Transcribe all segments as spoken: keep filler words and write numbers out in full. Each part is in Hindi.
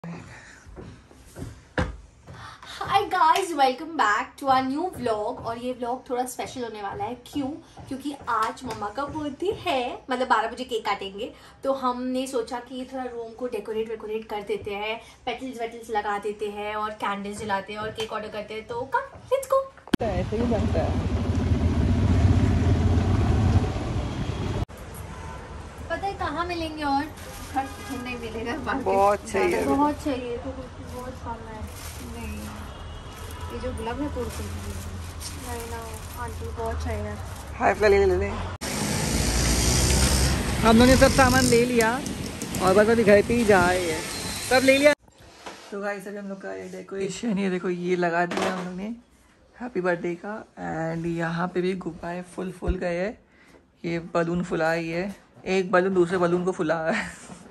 Hi guys, welcome back to our new vlog. और ये व्लॉग थोड़ा स्पेशल होने वाला है। क्यों? क्योंकि आज मम्मा का बर्थडे है, मतलब बारह बजे केक काटेंगे। तो हमने सोचा कि थोड़ा रूम को डेकोरेट वेकोरेट कर देते हैं, पेटल्स वेटल्स लगा देते हैं और कैंडल्स जलाते हैं और केक ऑर्डर करते हैं। तो कम लेट्स गो। ऐसे ही बनता है। पता है कहाँ मिलेंगे? और नहीं मिलेगा, बहुत चाहिए, बहुत चाहिए तो बहुत कम है। नहीं, ये जो गुलाब है तोड़ के नहीं ना आंटी, बहुत चाहिए। हाई फ्लाई ले ले ले। हम लोगों ने सब सामान ले लिया और बस अभी घर पे ही जा रहे हैं। सब ले लिया। तो गाइस अभी हम लोग का ये डेकोरेशन, ये देखो ये लगा दिया हम लोग ने हैप्पी बर्थडे का। एंड यहाँ पे भी गुब्बारे फुल फुल गए हैं। ये बलून फुला ही है, एक बलून दूसरे बलून को फुला है।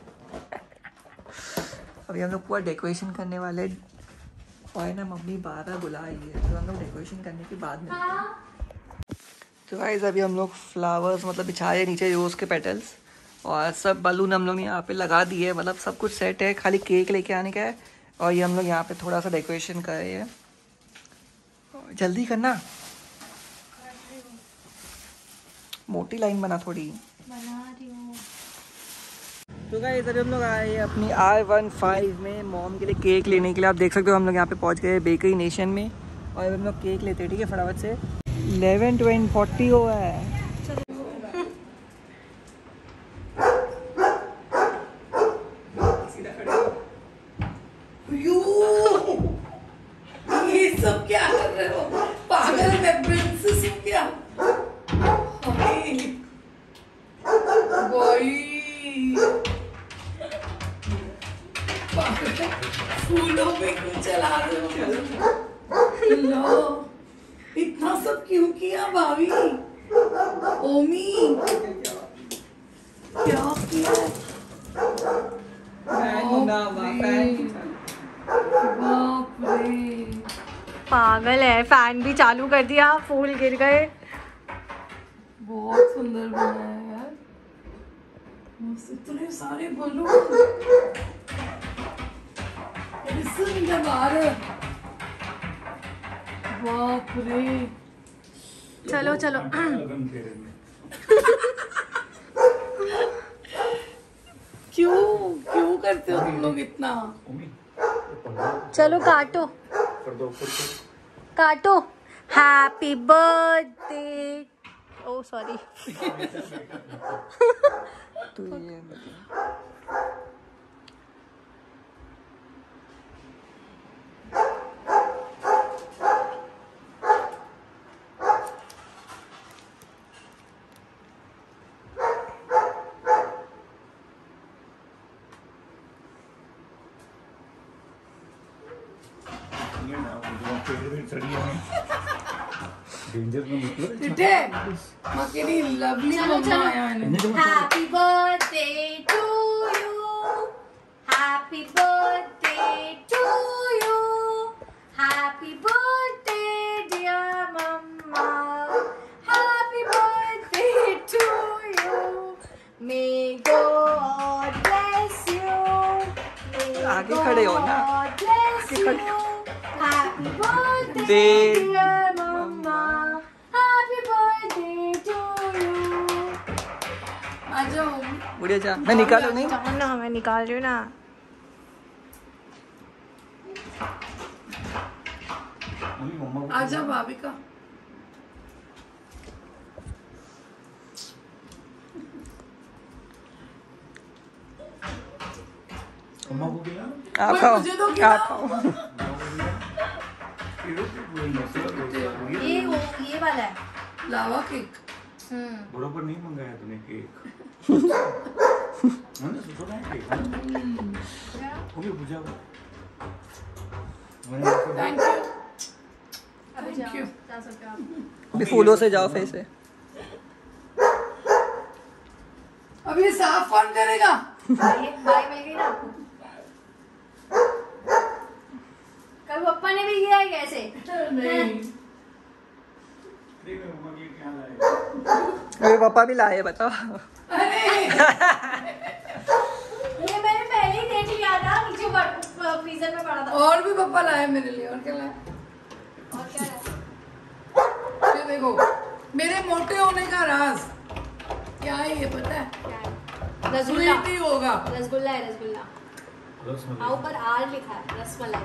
अभी हम लोग पूरा डेकोरेशन करने वाले और ना मम्मी बारह बुला रही है, तो हम लोग डेकोरेशन करने के बाद में। तो गाइस अभी हम लोग फ्लावर्स मतलब बिछाए नीचे रोज़ के पेटल्स और सब बलून हम लोग ने यहाँ पे लगा दिए। मतलब सब कुछ सेट है, खाली केक लेके आने का है। और ये हम लोग यहाँ पे थोड़ा सा डेकोरेशन कर रहे हैं। जल्दी करना, मोटी लाइन बना थोड़ी बना रही हूँ। तो गाइस अभी हम लोग आए हैं अपनी आर वन फाइव में मॉम के लिए केक लेने के लिए। आप देख सकते हो हम लोग यहाँ पे पहुँच गए बेकरी नेशन में। और अभी हम लोग केक लेते हैं, ठीक है फटाफट से। इलेवन ट्वेंटी फोर्टी हुआ है। ये सब क्या कर रहे हो? पागल है, प्रिंसेस हो क्या? फूलों पे क्यों चला रहे हो? लो, इतना सब क्यों किया भाभी? ओमी क्या किया? बाप रे, पागल है, फैन भी चालू कर दिया, फूल गिर गए। बहुत सुंदर बनाया है यार, इतने सारे बलून। बाप रे, चलो चलो। क्यों क्यों करते हो तुम लोग इतना? चलो काटो काटो। Happy birthday. Oh sorry. तो ये लवली मम्मा आया है। Happy birthday to you, happy birthday to you, happy birthday dear mamma, happy birthday to you, may God bless you. आगे खड़े हो ना, आगे खड़े हो। हैप्पी बर्थडे दे- dear mamma, happy birthday to you. आ जाओ। बुढ़िया जा, मैं निकालू नहीं। ना मैं निकाल रही हूँ ना। आ जाओ भाभी का। आप कोई खाओ, मुझे तो खिलाओ। आप खाओ। ये वो ये वाला है। लावा केक। हम्म, बरोबर नहीं मंगाया तूने केक। मैंने सोचा है केक हो गया बुझा हुआ। Thank you. अभी Thank you. जाओ, जा सकते हो आप। अभी फूलों से जाओ फिर से। अब ये साफ कौन करेगा? भाई भाई मिल गई ना आपको। कल पप्पा ने भी किया है कैसे? नहीं, अरे पापा भी लाए, बताओ। अरे ये मैंने पहले ही देख लिया था, नीचे फ्रीजर में पड़ा था। और भी पापा लाए मेरे लिए। और क्या लाए? और क्या है? ये देखो मेरे मोटे होने का राज क्या है ये पता है? क्या है? रसगुल्ला। स्वीट ही होगा। रसगुल्ला है, रसगुल्ला। रसमलाई। हाँ, ऊपर आर लिखा है, रसमलाई।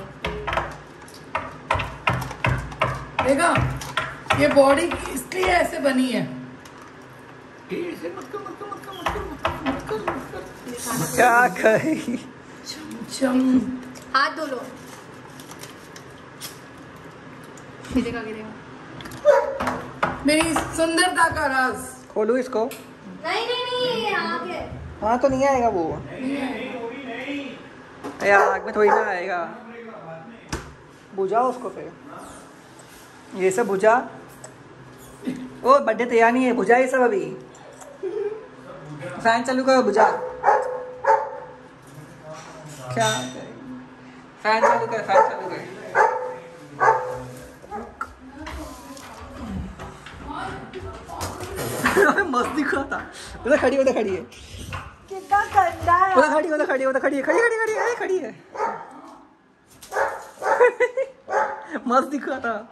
देखा ये बॉडी इसलिए ऐसे बनी है। ऐसे मत कर मत कर मत कर मत कर मत कर मत कर मत कर। क्या करी? चम चम। हाथ धो लो। गिरेगा गिरेगा। मेरी सुंदरता का राज। खोलू इसको? नहीं नहीं नहीं, ये आग है। हाँ तो नहीं आएगा वो। यार आग में थोड़ी ना आएगा। बुझाओ उसको फिर। ये सब बुझा। ओ बर्थडे तैयार नहीं है, बुझा ये सब अभी। फैन चालू करो, बुझा। क्या फैन चालू कर, फैन चालू कर। मस्त दिख रहा था। उधर खड़ी उधर खड़ी है। कितना गंदा है। उधर खड़ी उधर खड़ी उधर खड़ी है खड़ी खड़ी खड़ी है खड़ी है। मस्त दिख रहा था।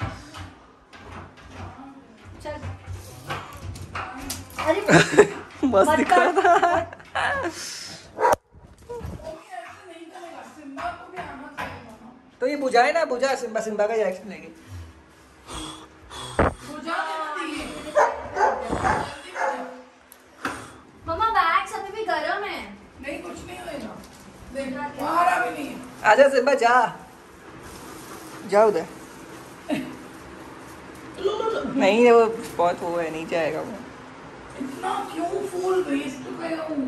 चल। अरे मस्त दिख रहा था। तो ये बुझाए ना, बुझा सिम्बा सिम्बा का रिएक्शन लेंगे। मम्मा बैग्स अभी भी गर्म है। नहीं कुछ नहीं होएगा। देख बाहर भी नहीं है। आजा सिम्बा जा जा उधर। नहीं वो बहुत वो है, नीचे आएगा वो। इतना क्यों फूल वेस्ट कर हूँ?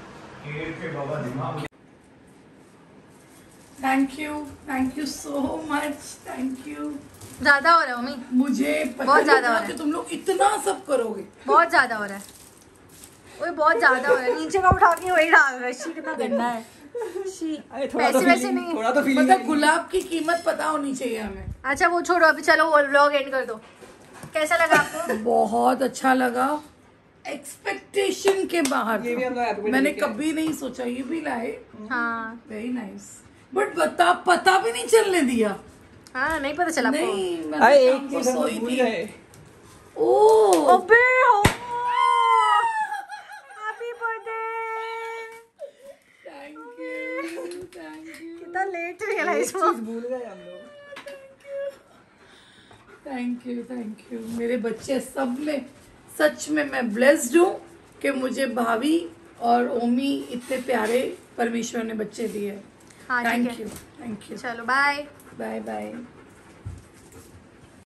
Thank you thank you so much thank you. ज्यादा हो रहा है मम्मी, मुझे पता बहुत नहीं ज्यादा था हो रहा कि है। तुम लोग इतना सब करोगे। बहुत ज्यादा हो रहा है। ओए बहुत ज्यादा हो रहा है। नीचे का उठा के वही डाल रहा है। शी कितना गंदा है। शी अरे थोड़ा तो पैसे वैसे feeling- नहीं। थोड़ा तो फीलिंग मतलब गुलाब की कीमत पता होनी चाहिए हमें। अच्छा वो छोड़ो, अभी चलो वो व्लॉग एंड कर दो। कैसा लगा आपको? बहुत अच्छा लगा, एक्सपेक्टेशन के बाहर ये भी हम लोग happy था। birthday मैंने लेके आए। कभी नहीं सोचा ये भी लाए। हाँ वेरी नाइस। बट बता पता भी नहीं चलने दिया। हाँ, नहीं पता चला आपको? नहीं मैं अरे तो एक शाम को चीज हम सोई भूल थी। गए। ओह अबे हो happy birthday. Thank you thank you कितना लेट रियलाइज एक हुआ। चीज भूल गए हम लोग। Thank you thank you. मेरे बच्चे सब में सच में मैं ब्लेस्ड हूँ कि मुझे भाभी और ओमी इतने प्यारे परमेश्वर ने बच्चे दिए। हाँ ठीक थैंक है, यू थैंक यू। चलो बाय। Bye bye.